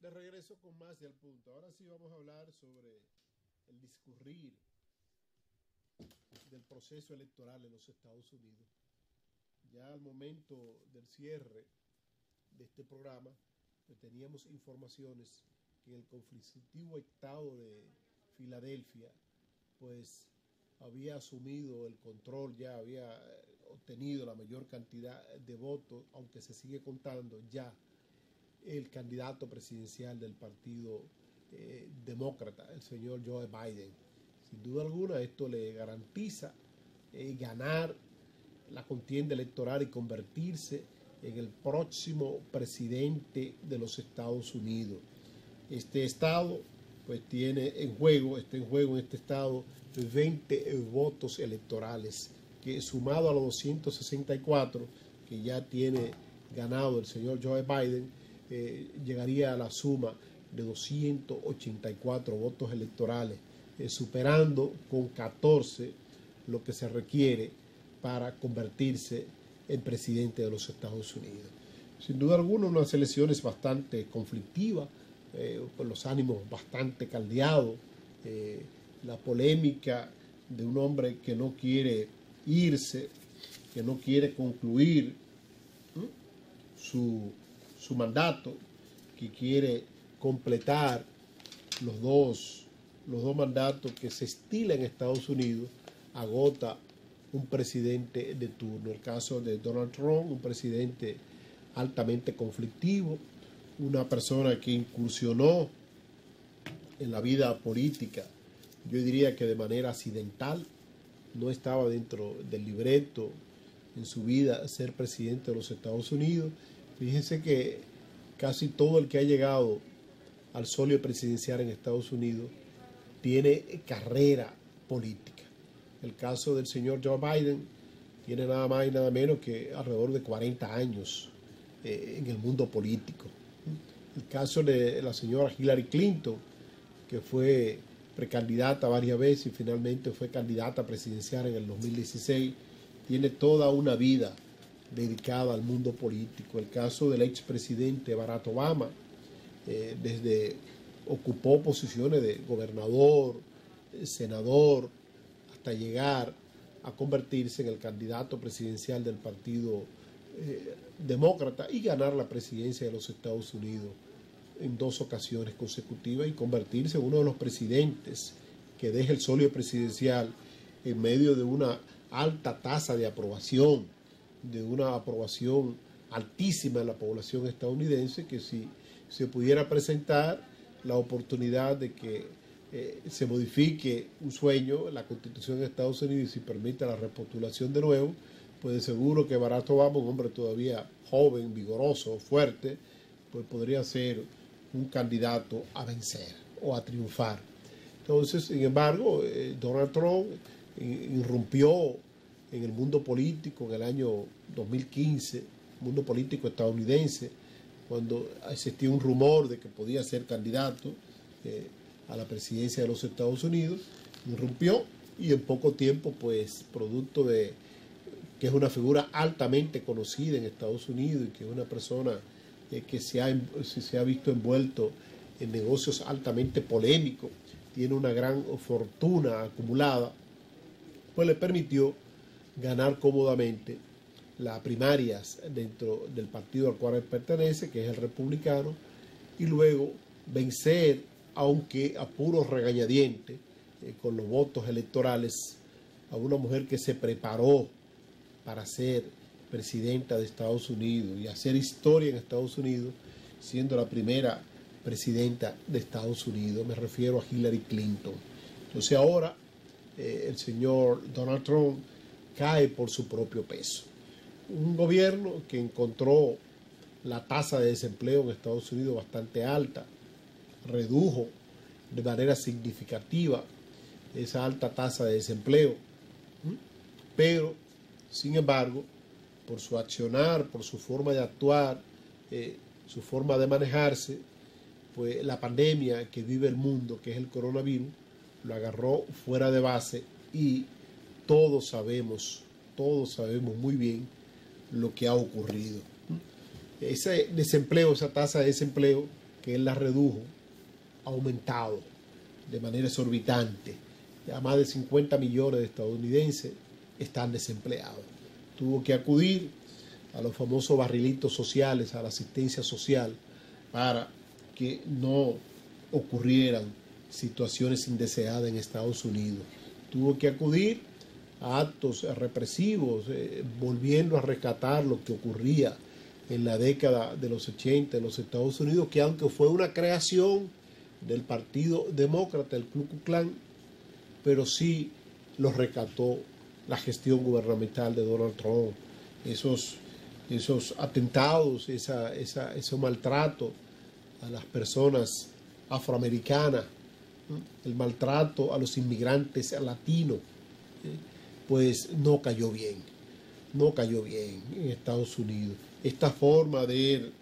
de regreso con más del punto. Ahora sí vamos a hablar sobre el discurrir del proceso electoral en los Estados Unidos. Ya al momento del cierre de este programa, pues teníamos informaciones que en el conflictivo estado de Filadelfia, pues había asumido el control, ya había obtenido la mayor cantidad de votos, aunque se sigue contando ya el candidato presidencial del partido demócrata, el señor Joe Biden. Sin duda alguna, esto le garantiza ganar la contienda electoral y convertirse en el próximo presidente de los Estados Unidos. Este estado pues está en juego en este estado 20 votos electorales, que sumado a los 264 que ya tiene ganado el señor Joe Biden, llegaría a la suma de 284 votos electorales, superando con 14 lo que se requiere para convertirse en presidente de los Estados Unidos. Sin duda alguna, unas elecciones bastante conflictivas, con los ánimos bastante caldeados, la polémica de un hombre que no quiere irse, que no quiere concluir su mandato, que quiere completar los dos mandatos que se estila en Estados Unidos, agota un presidente de turno. El caso de Donald Trump, un presidente altamente conflictivo, una persona que incursionó en la vida política, yo diría que de manera accidental, no estaba dentro del libreto en su vida ser presidente de los Estados Unidos. Fíjense que casi todo el que ha llegado al solio presidencial en Estados Unidos tiene carrera política. El caso del señor Joe Biden tiene nada más y nada menos que alrededor de 40 años en el mundo político. El caso de la señora Hillary Clinton, que fue precandidata varias veces y finalmente fue candidata presidencial en el 2016, tiene toda una vida dedicada al mundo político. El caso del expresidente Barack Obama, desde ocupó posiciones de gobernador, senador, hasta llegar a convertirse en el candidato presidencial del partido demócrata y ganar la presidencia de los Estados Unidos en 2 ocasiones consecutivas y convertirse en uno de los presidentes que deja el solio presidencial en medio de una alta tasa de aprobación, de una aprobación altísima en la población estadounidense, que si se pudiera presentar la oportunidad de que se modifique un sueño, la Constitución de Estados Unidos, y se permita la repostulación de nuevo, pues de seguro que Barack Obama, un hombre todavía joven, vigoroso, fuerte, pues podría ser un candidato a vencer o a triunfar. Entonces, sin embargo, Donald Trump irrumpió en el mundo político en el año 2015, mundo político estadounidense, cuando existía un rumor de que podía ser candidato a la presidencia de los Estados Unidos. Irrumpió y en poco tiempo, pues, producto de que es una figura altamente conocida en Estados Unidos y que es una persona que se ha visto envuelto en negocios altamente polémicos, tiene una gran fortuna acumulada, pues le permitió ganar cómodamente las primarias dentro del partido al cual él pertenece, que es el republicano, y luego vencer, aunque a puros regañadientes, con los votos electorales, a una mujer que se preparó para ser presidenta de Estados Unidos y hacer historia en Estados Unidos, siendo la primera presidenta de Estados Unidos. Me refiero a Hillary Clinton. Entonces ahora el señor Donald Trump cae por su propio peso. Un gobierno que encontró la tasa de desempleo en Estados Unidos bastante alta, redujo de manera significativa esa alta tasa de desempleo, pero sin embargo, por su accionar, por su forma de actuar, su forma de manejarse, pues la pandemia que vive el mundo, que es el coronavirus, lo agarró fuera de base y todos sabemos muy bien lo que ha ocurrido. Ese desempleo, esa tasa de desempleo, que él la redujo, ha aumentado de manera exorbitante. Ya más de 50 millones de estadounidenses están desempleados. Tuvo que acudir a los famosos barrilitos sociales, a la asistencia social, para que no ocurrieran situaciones indeseadas en Estados Unidos. Tuvo que acudir a actos represivos, volviendo a rescatar lo que ocurría en la década de los 80 en los Estados Unidos, que aunque fue una creación del Partido Demócrata, el Ku Klux Klan, pero sí lo rescató la gestión gubernamental de Donald Trump. Esos atentados, ese maltrato a las personas afroamericanas, el maltrato a los inmigrantes latinos, pues no cayó bien en Estados Unidos. Esta forma de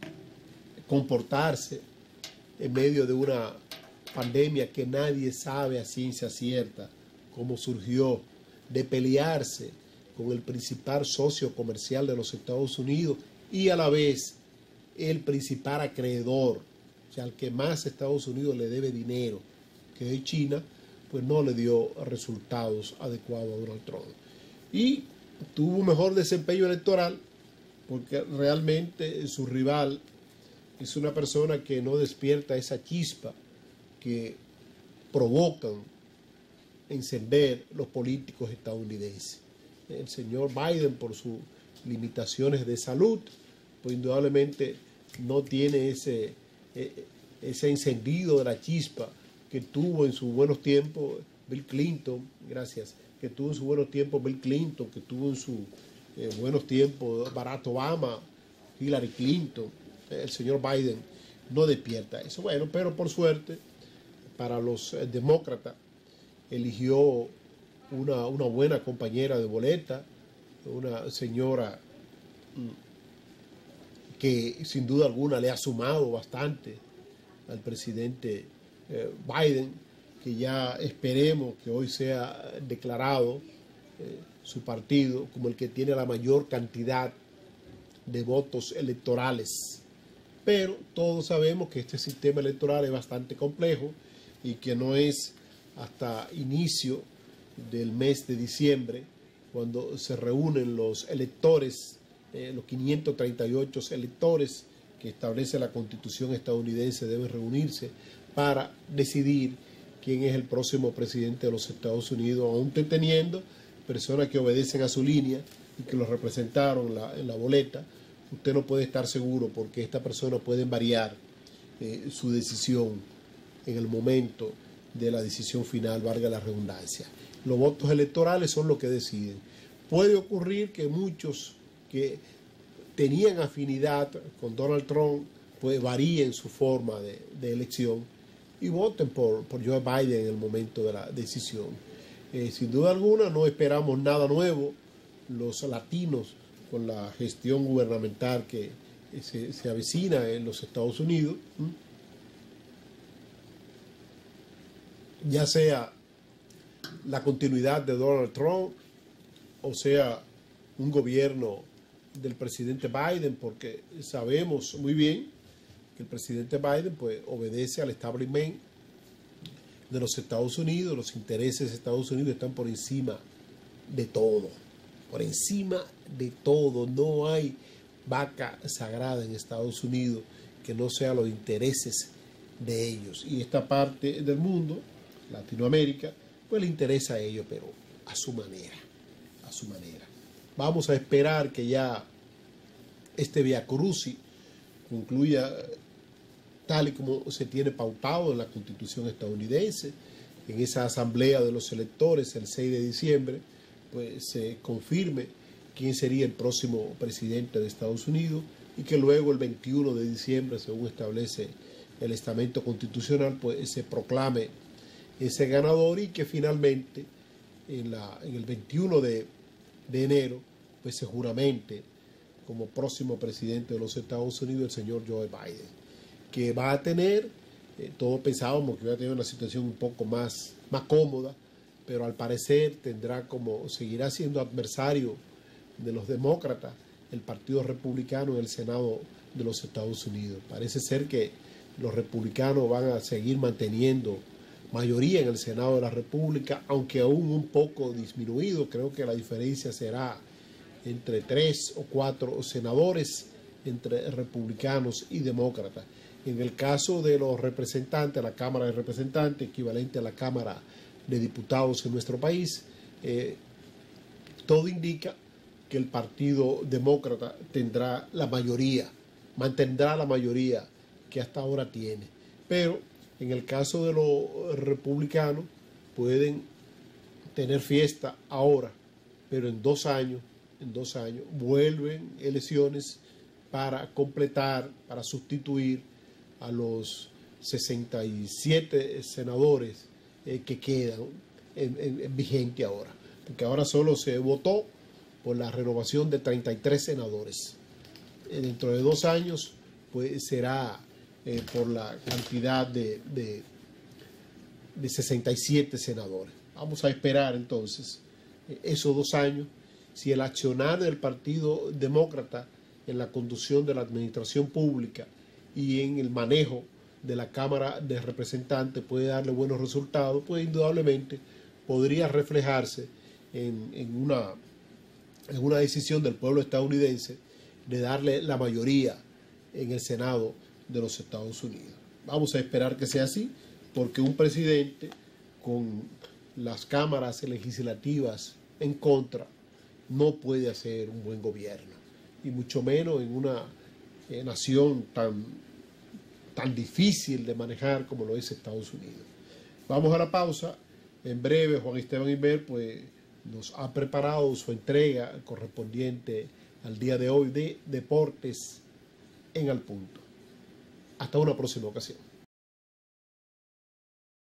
comportarse en medio de una pandemia que nadie sabe a ciencia cierta cómo surgió, de pelearse con el principal socio comercial de los Estados Unidos y a la vez el principal acreedor, o sea, al que más Estados Unidos le debe dinero, que es China, pues no le dio resultados adecuados a Donald Trump. Y tuvo un mejor desempeño electoral porque realmente su rival es una persona que no despierta esa chispa que provocan encender los políticos estadounidenses. El señor Biden, por sus limitaciones de salud, pues indudablemente no tiene ese encendido de la chispa que tuvo en sus buenos tiempos Bill Clinton, que tuvo en sus buenos tiempos Bill Clinton, que tuvo en sus buenos tiempos Barack Obama, Hillary Clinton. El señor Biden no despierta eso. Bueno, pero por suerte, para los demócratas, eligió una buena compañera de boleta, una señora que sin duda alguna le ha sumado bastante al presidente Biden, que ya esperemos que hoy sea declarado su partido como el que tiene la mayor cantidad de votos electorales. Pero todos sabemos que este sistema electoral es bastante complejo y que no es hasta inicio del mes de diciembre cuando se reúnen los electores, los 538 electores que establece la Constitución estadounidense deben reunirse para decidir quién es el próximo presidente de los Estados Unidos, aún teniendo personas que obedecen a su línea y que lo representaron en la boleta. Usted no puede estar seguro porque estas personas pueden variar su decisión en el momento de la decisión final, valga la redundancia. Los votos electorales son los que deciden. Puede ocurrir que muchos que tenían afinidad con Donald Trump pues varíen su forma de elección y voten por Joe Biden en el momento de la decisión. Sin duda alguna no esperamos nada nuevo los latinos con la gestión gubernamental que se avecina en los Estados Unidos, ya sea la continuidad de Donald Trump o sea un gobierno del presidente Biden, porque sabemos muy bien que el presidente Biden pues obedece al establishment de los Estados Unidos. Los intereses de Estados Unidos están por encima de todo, por encima de todo. No hay vaca sagrada en Estados Unidos que no sea los intereses de ellos. Y esta parte del mundo, Latinoamérica, pues le interesa a ellos, pero a su manera, a su manera. Vamos a esperar que ya este viacrucis concluya tal y como se tiene pautado en la Constitución estadounidense, en esa asamblea de los electores el 6 de diciembre, pues se confirme quién sería el próximo presidente de Estados Unidos y que luego el 21 de diciembre, según establece el estamento constitucional, pues se proclame ese ganador y que finalmente en el 21 de enero pues se juramente como próximo presidente de los Estados Unidos el señor Joe Biden, que va a tener, todos pensábamos que iba a tener una situación un poco más cómoda, pero al parecer seguirá siendo adversario de los demócratas, el Partido Republicano en el Senado de los Estados Unidos. Parece ser que los republicanos van a seguir manteniendo mayoría en el Senado de la República, aunque aún un poco disminuido. Creo que la diferencia será entre 3 o 4 senadores entre republicanos y demócratas. En el caso de los representantes, la Cámara de Representantes, equivalente a la Cámara de Diputados en nuestro país, todo indica que el Partido Demócrata tendrá la mayoría, mantendrá la mayoría que hasta ahora tiene. Pero en el caso de los republicanos pueden tener fiesta ahora, pero en 2 años vuelven elecciones para completar, para sustituir a los 67 senadores que quedan en vigente ahora, porque ahora solo se votó por la renovación de 33 senadores. Dentro de 2 años pues será por la cantidad de 67 senadores. Vamos a esperar entonces esos 2 años si el accionar del Partido Demócrata en la conducción de la administración pública y en el manejo de la Cámara de Representantes puede darle buenos resultados, pues indudablemente podría reflejarse en una decisión del pueblo estadounidense de darle la mayoría en el Senado de los Estados Unidos. Vamos a esperar que sea así, porque un presidente con las cámaras legislativas en contra no puede hacer un buen gobierno, y mucho menos en una nación tan difícil de manejar como lo es Estados Unidos. Vamos a la pausa. En breve Juan Esteban Inver pues nos ha preparado su entrega correspondiente al día de hoy de Deportes en Al Punto. Hasta una próxima ocasión.